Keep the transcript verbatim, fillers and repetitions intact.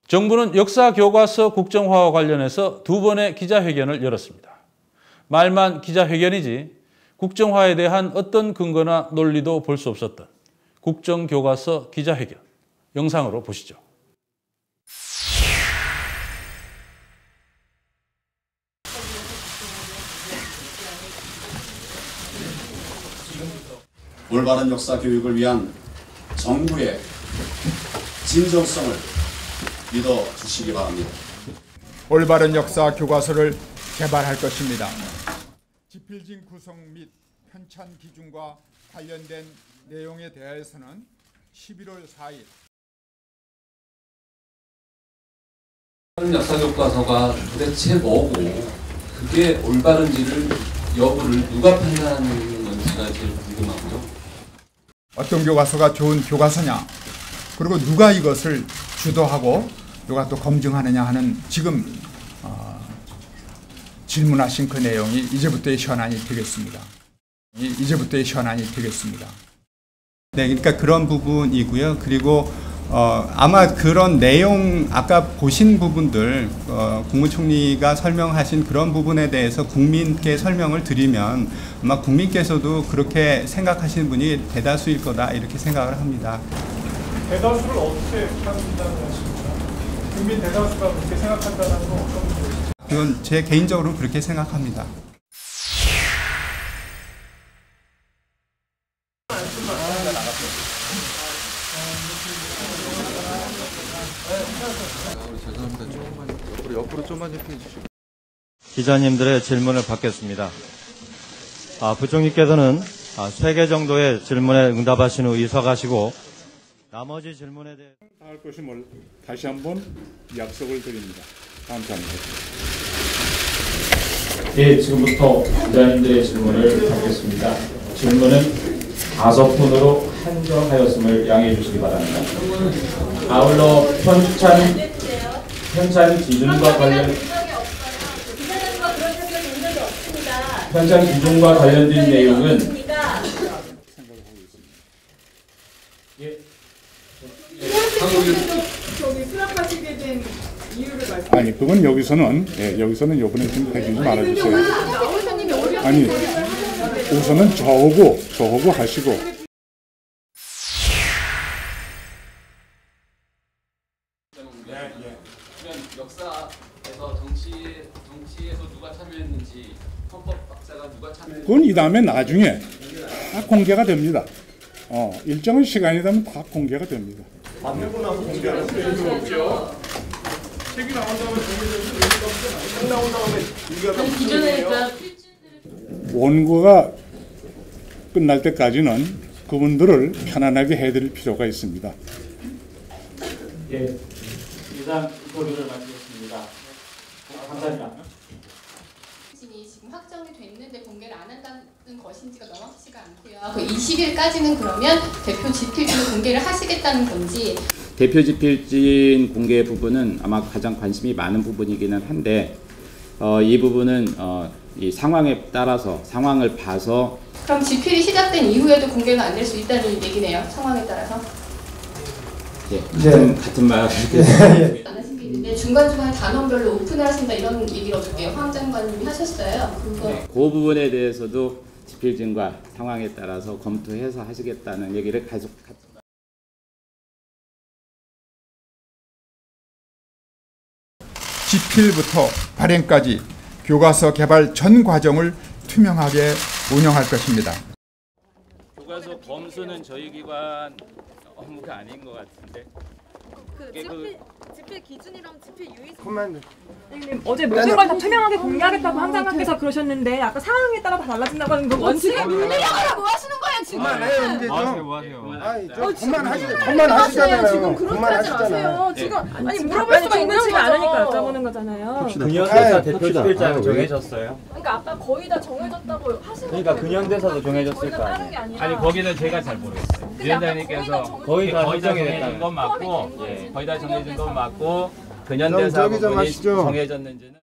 정부는 역사교과서 국정화와 관련해서 두 번의 기자회견을 열었습니다. 말만 기자회견이지 국정화에 대한 어떤 근거나 논리도 볼 수 없었던 국정교과서 기자회견, 영상으로 보시죠. 올바른 역사 교육을 위한 정부의 진정성을 믿어주시기 바랍니다. 올바른 역사 교과서를 개발할 것입니다. 지필진 구성 및 편찬 기준과 관련된 내용에 대해서는 십일월 사일 역사 교과서가 도대체 뭐고 그게 올바른지를 여부를 누가 판단하는 건지가 제일 궁금하고요. 어떤 교과서가 좋은 교과서냐, 그리고 누가 이것을 주도하고 누가 또 검증하느냐 하는 지금 어, 질문하신 그 내용이 이제부터의 현안이 되겠습니다. 이제부터의 현안이 되겠습니다. 네, 그러니까 그런 부분이고요. 그리고 어, 아마 그런 내용 아까 보신 부분들 어, 국무총리가 설명하신 그런 부분에 대해서 국민께 설명을 드리면 아마 국민께서도 그렇게 생각하시는 분이 대다수일 거다 이렇게 생각을 합니다. 대다수를 어떻게 판단하는 것입니까? 국민 대다수가 그렇게 생각한다는 건 어떤 뜻이죠? 그건 제 개인적으로는 그렇게 생각합니다. 옆으로 좀만 해주시고. 기자님들의 질문을 받겠습니다. 아, 부총리께서는 아, 세 개 정도의 질문에 응답하신 후 이사가시고 나머지 질문에 대해 할 것임을 다시 한번 약속을 드립니다. 감사합니다. 예, 지금부터 기자님들의 질문을 받겠습니다. 질문은 다섯 분으로 한정하였음을 양해해 주시기 바랍니다. 아울러 편찬 편찬 기준과 관련 편찬 기준과 관련된 내용은 예. 저기 수락하시게 된 이유를 말씀. 아니 그건 여기서는 예, 여기서는 요번에 좀 해주지 말아주세요. 아니 우선은 저하고 저하고 하시고. 역사에서 정치 정치에서 누가 참여했는지 헌법 박사가 누가 참여. 그건 이 다음에 나중에 다 공개가 됩니다. 어 일정한 시간이 되면 다 공개가 됩니다. 안 내고 나서 공개하는 필요가 없죠. 책이 나온 다음에 공개되면 책 나온 다음에 공개하면 기존에 원고가 끝날 때까지는 그분들을 편안하게 해드릴 필요가 있습니다. 예, 이상 소리를 마치겠습니다. 감사합니다. 지금 확정이 됐는데 공개를 안 한다는 것인지가 명확치가 않고요. 그 이십 일까지는 그러면 대표 지필진 공개를 하시겠다는 건지. 대표 지필진 공개 부분은 아마 가장 관심이 많은 부분이기는 한데 어, 이 부분은 어, 이 상황에 따라서 상황을 봐서. 그럼 지필이 시작된 이후에도 공개가 안 될 수 있다는 얘기네요. 상황에 따라서. 예, 같은, 같은 말 이렇게 안 하신 게 있는데 중간중간 단원별로 오픈을 하신다 이런 얘기를 어저께 황 장관님이 하셨어요. 그거. 네, 그 부분에 대해서도 지필진과 상황에 따라서 검토해서 하시겠다는 얘기를 계속. 지필부터 발행까지 교과서 개발 전 과정을 투명하게 운영할 것입니다. 교과서 검수는 저희 기관 업무가 아닌 것 같은데. 그 지필, 지필 기준이랑 지필 유의. 그만. 선생님 어제 모든 걸 다 투명하게 공개하겠다고 황 장관께서 그러셨는데 아까 상황에 따라 다 달라진다고 하는 거 원칙. 윤리적으로 뭐 하시는 거예요 지금? 그만해요 이제 뭐 하세요, 좀. 뭐 하세요? 아니 좀 그만하시 그만하시잖아요. 지금 그렇게 하지 마세요. 지금 아니 물어볼 수가 있는 거죠. 않으니까 여쭤보는 거잖아요. 근현대사 대표 지필자는 정해졌어요? 그러니까 아까 거의 다 정해졌다고 하시는 그러니까 근현대사도 정해졌을 거 아니에요? 아니 거기는 제가 잘 모르겠어요. 위원장님께서 거의 다 거의 다 설정이 정해진 건 맞고, 예, 거의 다 정해진 건 맞고 저기 근현대사 좀 부분이 하시죠. 정해졌는지는.